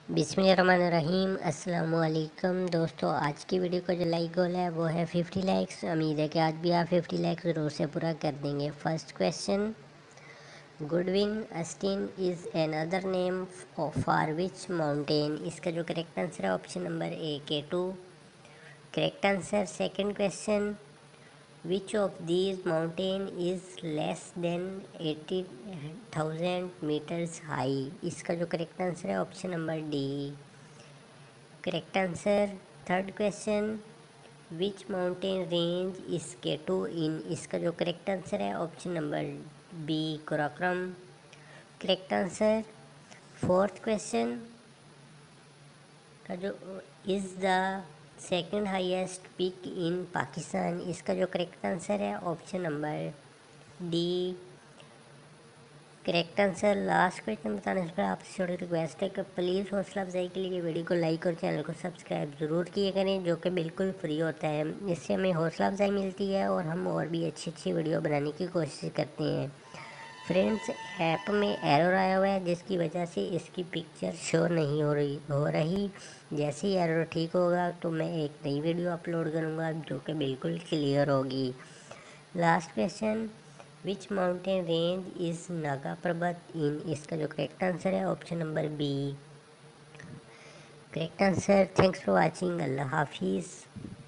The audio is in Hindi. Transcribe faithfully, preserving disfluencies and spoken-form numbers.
बिस्मिल्लाहिर्रहमानिर्रहीम। अस्सलाम वालेकुम दोस्तों, आज की वीडियो का जो लाइक गोल है वो है फिफ्टी लाइक्स। उम्मीद है कि आज भी आप फिफ्टी लाइक्स ज़रूर से पूरा कर देंगे। First question, Goodwin Austen is an other name for which mountain. इसका जो करेक्ट आंसर है option number A K two correct answer. Second question, which of these mountain is less than eighty thousand meters high. इसका जो करेक्ट आंसर है option number D correct answer. Third question, which mountain range is K two in. इसका जो करेक्ट आंसर है option number B Karakoram correct answer. Fourth question का जो is the second highest peak in Pakistan. इसका जो करेक्ट आंसर है option number D correct answer. Last question बताने से पहले आपसे छोटी रिक्वेस्ट है कि प्लीज़ हौसला अफजाई के लिए वीडियो को लाइक और चैनल को सब्सक्राइब ज़रूर किया करें, जो कि बिल्कुल फ्री होता है। इससे हमें हौसला अफजाई मिलती है और हम और भी अच्छी अच्छी वीडियो बनाने की कोशिश करते हैं। फ्रेंड्स, ऐप में एरर आया हुआ है जिसकी वजह से इसकी पिक्चर शो नहीं हो रही हो रही जैसे ही एरर ठीक होगा तो मैं एक नई वीडियो अपलोड करूँगा जो कि बिल्कुल क्लियर होगी। Last question, which mountain range is Nanga Parbat in. इसका जो करेक्ट आंसर है option number B correct answer. Thanks for watching. अल्लाह हाफिज़।